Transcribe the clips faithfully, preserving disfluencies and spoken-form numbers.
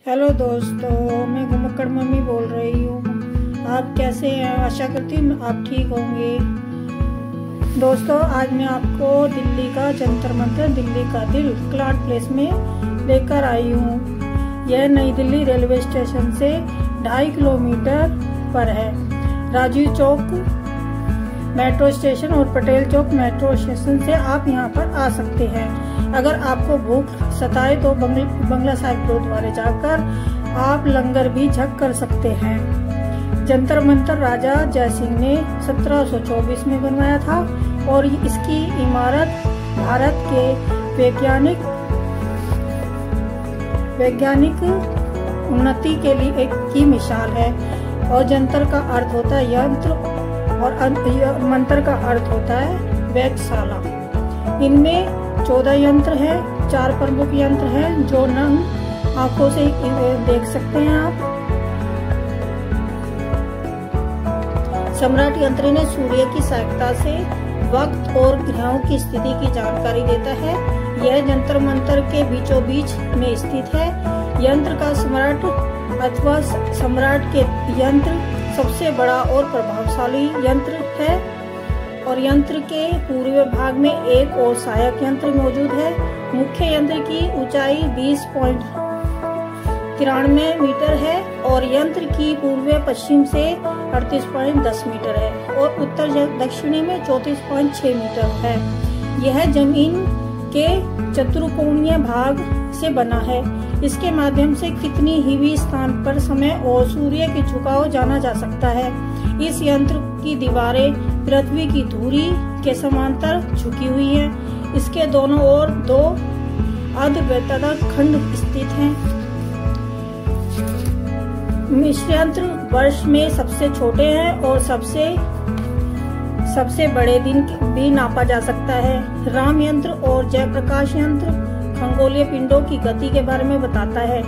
Hello दोस्तों, मैं घुमक्कड़ mummy बोल रही हूँ। आप कैसे हैं? आशा करती हूँ आप ठीक होंगे। दोस्तों, आज मैं आपको दिल्ली का जंतर मंतर, दिल्ली का दिल क्लाउड प्लेस में लेकर आई हूँ। यह नई दिल्ली रेलवे स्टेशन से ढाई किलोमीटर पर है। राजीव चौक मेट्रो स्टेशन और पटेल चौक मेट्रो स्टेशन से आप यहाँ पर आ सकते हैं। अगर आपको भूख सताए तो बंगला साहिब गुरुद्वारे जाकर आप लंगर भी छक कर सकते हैं। जंतर मंतर राजा जयसिंह ने सत्रह सौ चौबीस में बनवाया था और इसकी इमारत भारत के वैज्ञानिक वैज्ञानिक उन्नति के लिए एक की मिसाल है। और जंतर का अर्थ होता है यंत्र और मंत्र का अर्थ होता है वेधशाला। इनमें चौदह यंत्र हैं, चार प्रमुख यंत्र हैं जो नंग आंखों से देख सकते हैं आप। सम्राट यंत्र ने सूर्य की सहायता से वक्त और ग्रहों की स्थिति की जानकारी देता है। यह जंतर मंतर के बीचों बीच में स्थित है। यंत्र का सम्राट अथवा सम्राट के यंत्र सबसे बड़ा और प्रभावशाली यंत्र है और यंत्र के पूर्वी भाग में एक और सहायक यंत्र मौजूद है। मुख्य यंत्र की ऊंचाई बीस पॉइंट तिरानवे मीटर है और यंत्र की पूर्व पश्चिम से अड़तीस पॉइंट दस मीटर है और उत्तर दक्षिणी में चौंतीस पॉइंट छह मीटर है। यह जमीन के चतुर्कोणीय भाग से बना है। इसके माध्यम से कितनी ही भी स्थान पर समय और सूर्य के झुकाव जाना जा सकता है। इस यंत्र की दीवारें पृथ्वी की धुरी के समांतर झुकी हुई हैं। इसके दोनों ओर दो अर्धवृत्ताकार खंड स्थित हैं। मिश्र यंत्र वर्ष में सबसे छोटे हैं और सबसे सबसे बड़े दिन भी नापा जा सकता है। राम यंत्र और जयप्रकाश यंत्र खगोलीय पिंडों की गति के बारे में बताता है।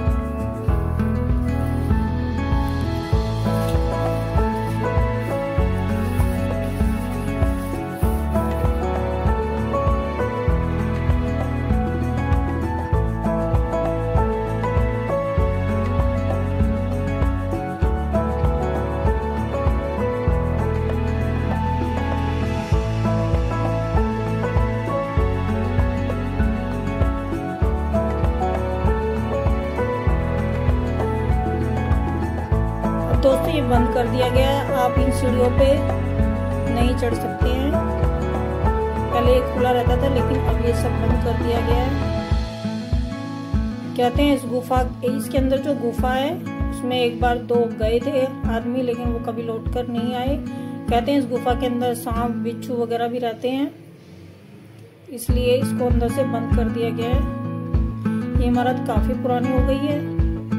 दोस्तों, ये बंद कर दिया गया है। आप इन सीढ़ियों पे नहीं चढ़ सकते हैं। पहले ये खुला रहता था लेकिन अब ये सब बंद कर दिया गया है। कहते हैं इस गुफा इसके अंदर जो गुफा है उसमें एक बार दो गए थे आदमी, लेकिन वो कभी लौट कर नहीं आए। कहते हैं इस गुफा के अंदर सांप बिच्छू वगैरह भी रहते हैं, इसलिए इसको अंदर से बंद कर दिया गया है। ये इमारत काफी पुरानी हो गई है।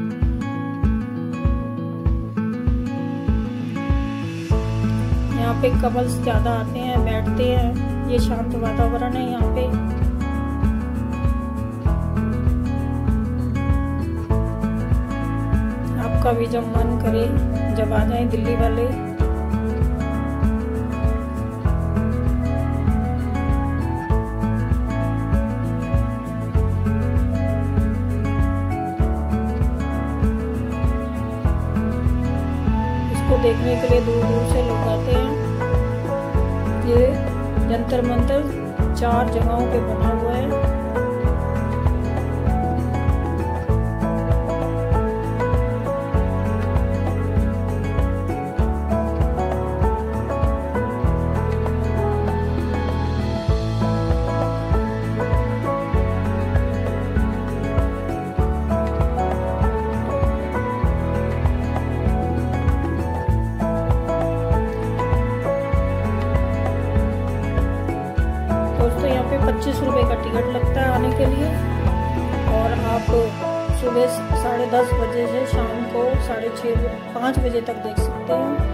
यहाँ पे कपल्स ज्यादा आते हैं, बैठते हैं। ये शांत वातावरण है यहाँ पे। आपका भी जब मन करे जब आ जाए दिल्ली वाले। इसको देखने के लिए दूर दूर से लोग आते हैं। ये जंतर मंतर चार जगहों पे बना हुआ है। दोस्तों, यहाँ पे पच्चीस रुपए का टिकट लगता है आने के लिए और आप सुबह साढ़े दस बजे से शाम को साढ़े छः पाँच बजे तक देख सकते हैं।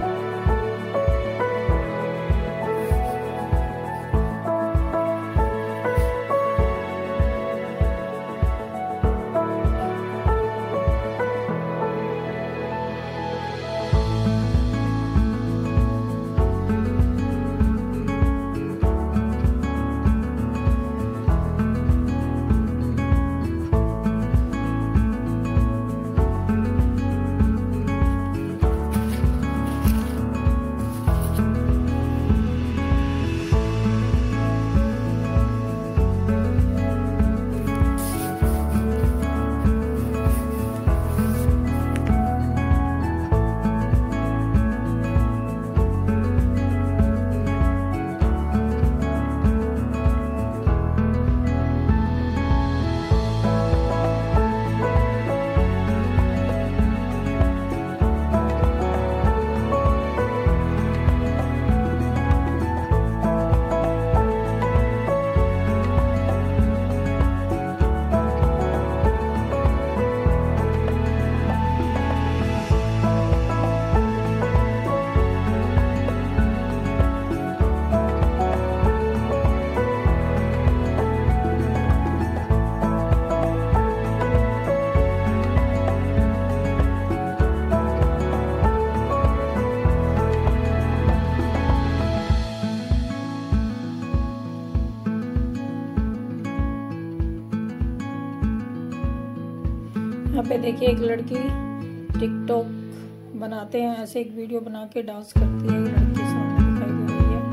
यहाँ पे देखिए एक लड़की टिकटॉक बनाते हैं, ऐसे एक वीडियो बना के डांस करती है। लड़की सामने दिखाई दे रही है।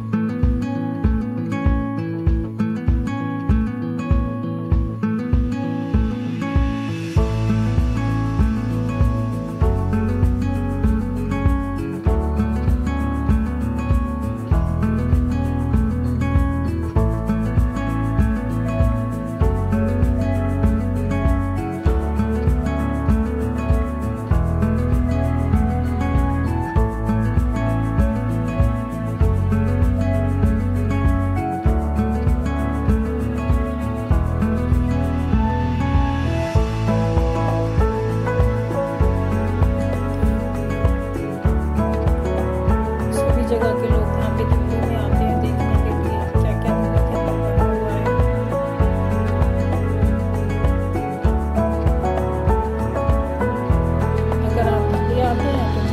जगह के लोग यहाँ पे दिल्ली में आते हैं देखने के लिए क्या क्या बना हुआ है। अगर आप दिल्ली आते हैं तो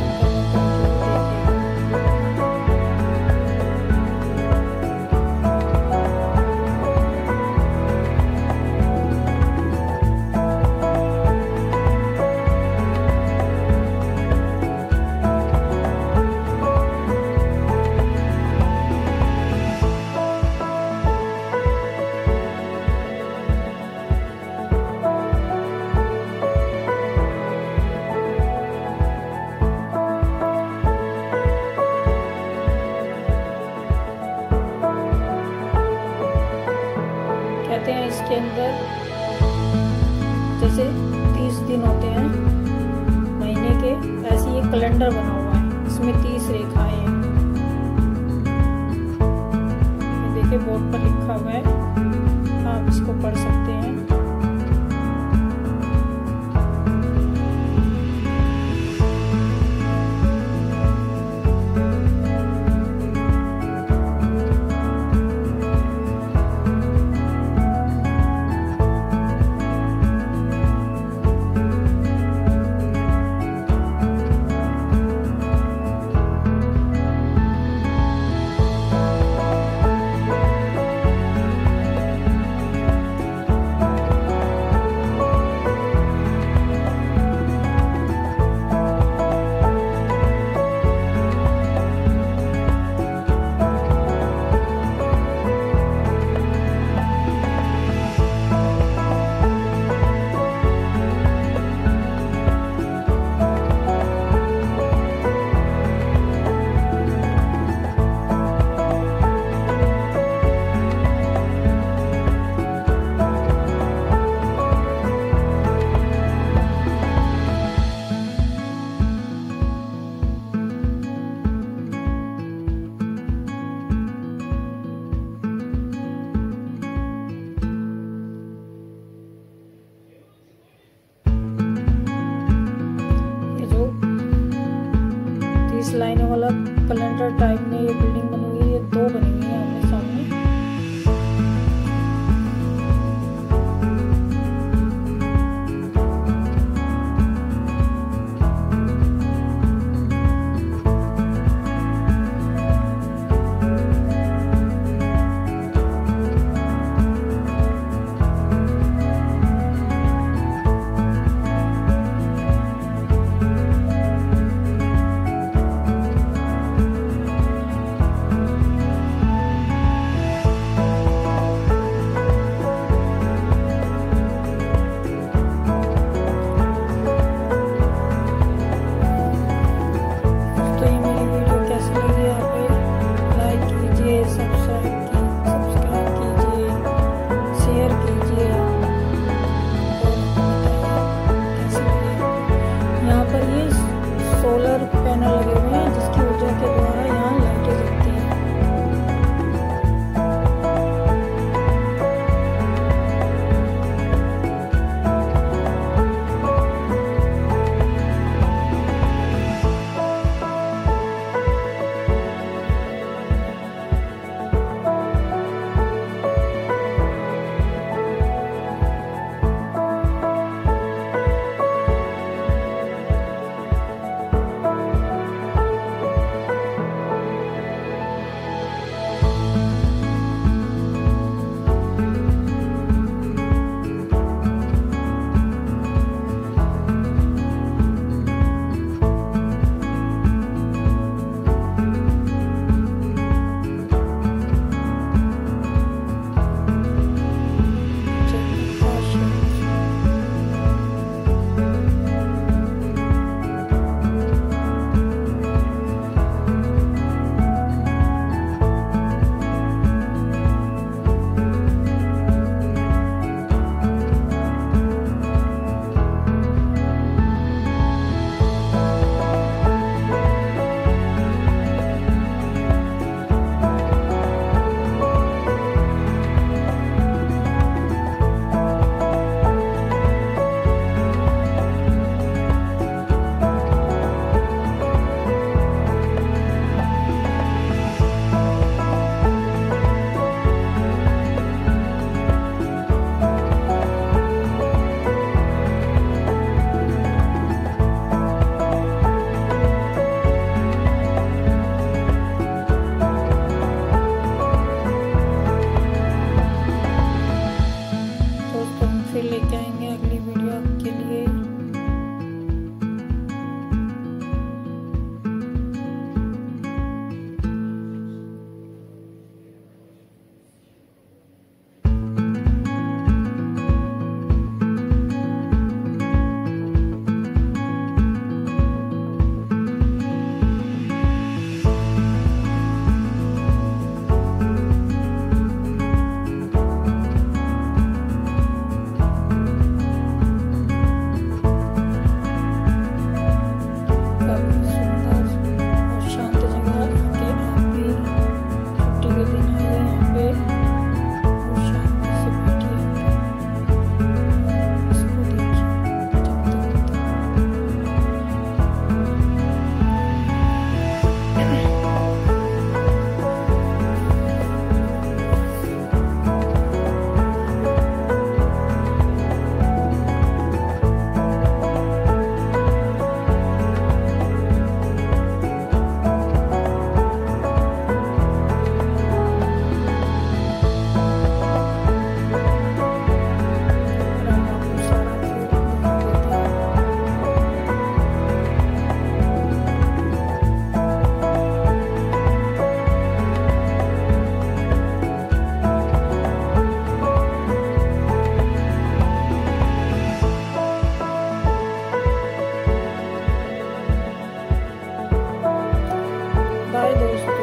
कहते हैं इसके अंदर जैसे तीस दिन होते हैं महीने के, ऐसे ये कैलेंडर बना हुआ है, इसमें तीस रेखाएं हैं। देखिए बोर्ड पर लिखा हुआ है, आप इसको पढ़ सकते हैं। लाइनों वाला कैलेंडर टाइप में ये बिल्डिंग बनी हुई है, ये दो बनी हुई है आमने सामने। बाय दोस्तों।